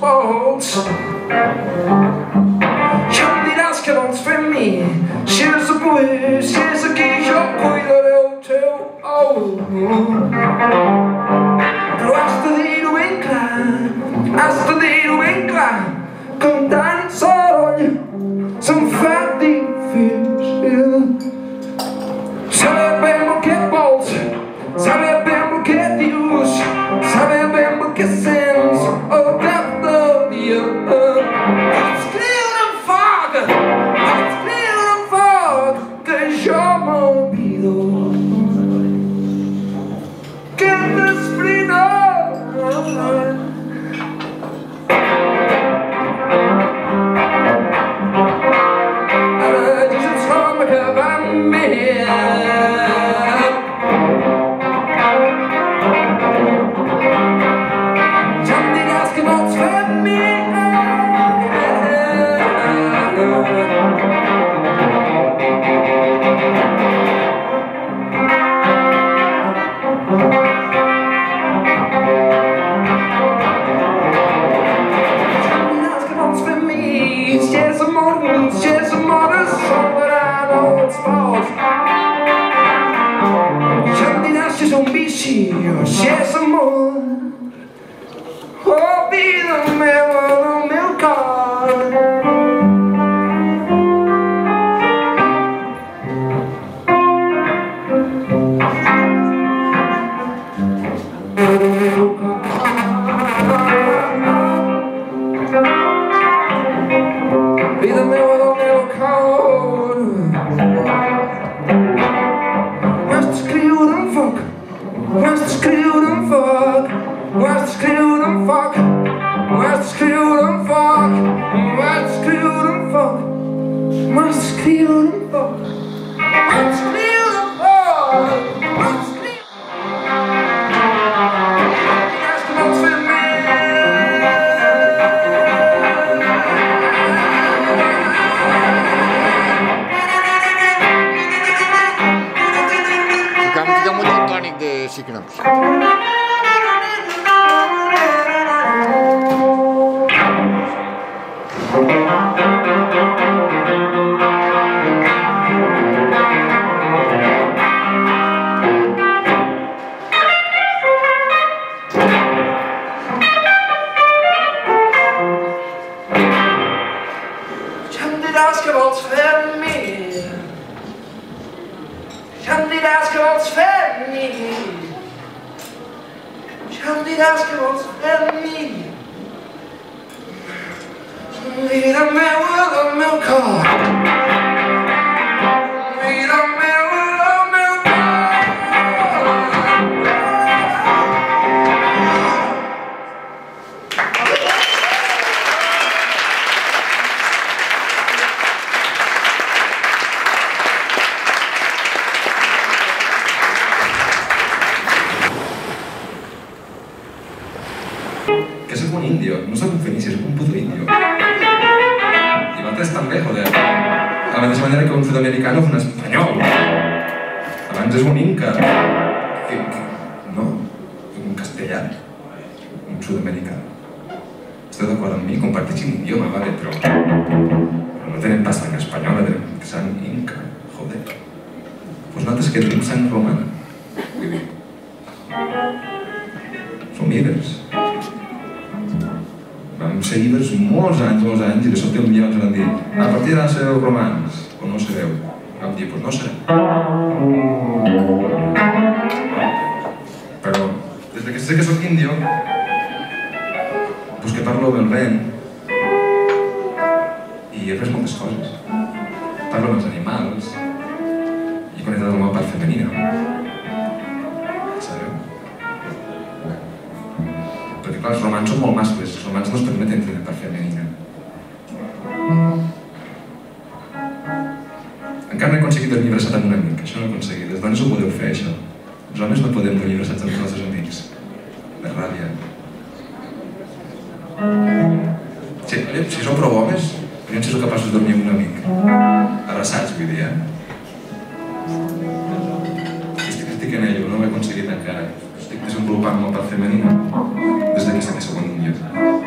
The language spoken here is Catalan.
pols. Ja em diràs què vols fer amb mi, si és avui, si és aquí, jo cuidaré el teu però has de dir-ho ben clar, has de dir-ho ben clar, que amb tant soroll se'm fa difícil saber ben el que vols, saber ben el que dius, saber ben el que sents al cap del dia. Escriure en foc, que jo m'olvido que desbrinar. Ara ja se'ns som acabant bé. Si és amor, oh vida meva del meu cor. Vida meva del meu cor. Has d'escriure en foc, has d'escriure en foc, has d'escriure en foc, has d'escriure en foc, has d'escriure en foc, has d'escriure en foc, has d'escriure en foc, has d'escriure. Diràs que vols fer més. Ficamos un tònic de Xarim. Ja em diràs què vols fer amb mi, ja em diràs què vols fer amb mi, ja em diràs què vols fer amb mi. Vida meva del meu cor, vida meva del meu Que soy un indio, no soy un fenicio, soy un puto indio. Y antes també, joder. De la mateixa manera que un sud-americano és un espanyol. Abans és un inca. No, un castellà. Un sud-americà. Esteu d'acord amb mi? Comparteixin un idioma, vale, però no tenen pas sang espanyola, tenen sang inca. Joder. Pues nosaltres que tenim sang romana. Vull dir, som ibers. Vam ser ibers molts anys, i de sobte un dia ens van dir a partir d'ara sereu romans, o no sereu. Vam dir, doncs no serem. Però, des que sé que soc índio, doncs que parlo amb el vent, i he après moltes coses. Parlo amb els animals, i he connectat amb la meva part femenina. Sabeu? Perquè clar, els romans són molt mascles, els romans no es permeten tenir part femenina. Encara no he aconseguit dormir abraçat amb un amic, això no ho he aconseguit. Les dones ho podeu fer, això. Els homes no podem dormir abraçats amb els nostres amics. De ràbia. Si sou prou homes, aviam si sou capaços de dormir amb un amic. Abraçats, vull dir, Estic en ello, no ho he aconseguit encara. Estic desenvolupant la part femenina des que sé que sóc un índio.